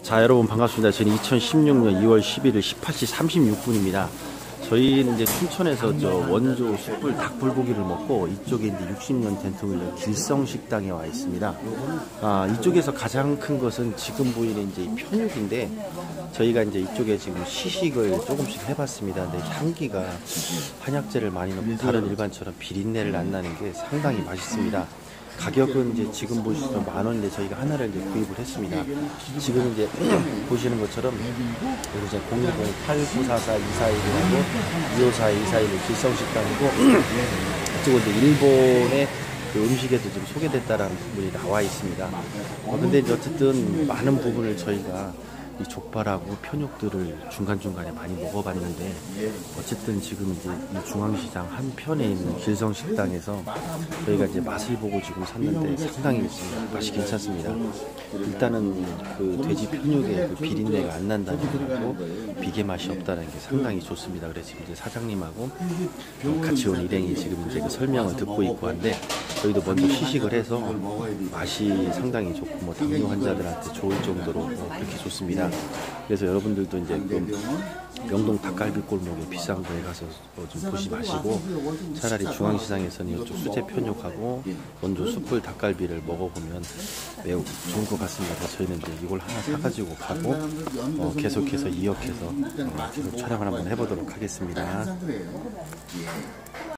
자, 여러분 반갑습니다. 저는 2016년 2월 11일 18시 36분입니다. 저희는 이제 춘천에서 저 원조 숯불 닭불고기를 먹고 이쪽에 이제 60년 된통을 길성식당에 와 있습니다. 이쪽에서 가장 큰 것은 지금 보이는 이제 편육인데 저희가 이제 이쪽에 지금 시식을 조금씩 해봤습니다. 근데 향기가 한약재를 많이 넣고 다른 일반처럼 비린내를 안 나는 게 상당히 맛있습니다. 가격은 이제 지금 보시면 만원인데 저희가 하나를 이제 구입을 했습니다. 지금 이제 보시는 것처럼 여기 이제 010-8944-241이라고 254-241이 길성식당이고 이쪽은 이제 일본의 그 음식에도 좀 소개됐다라는 부분이 나와 있습니다. 근데 이제 어쨌든 많은 부분을 저희가 이 족발하고 편육들을 중간중간에 많이 먹어봤는데 어쨌든 지금 이제 이 중앙시장 한편에 있는 길성식당에서 저희가 이제 맛을 보고 지금 샀는데 상당히 맛이 괜찮습니다. 일단은 그 돼지 편육의 그 비린내가 안 난다는 거고 비계 맛이 없다는 게 상당히 좋습니다. 그래서 지금 이제 사장님하고 같이 온 일행이 지금 이제 그 설명을 듣고 있고 한데 저희도 먼저 시식을 해서 맛이 상당히 좋고 뭐 당뇨 환자들한테 좋을 정도로 그렇게 좋습니다. 그래서 여러분들도 이제 그 명동 닭갈비 골목에 비싼 거에 가서 좀 보지 마시고 차라리 중앙시장에서는 이쪽 수제 편육하고 원조 숯불 닭갈비를 먹어보면 매우 좋은 것 같습니다. 그래서 저희는 이제 이걸 하나 사가지고 가고 계속해서 이어서 계속 촬영을 한번 해보도록 하겠습니다.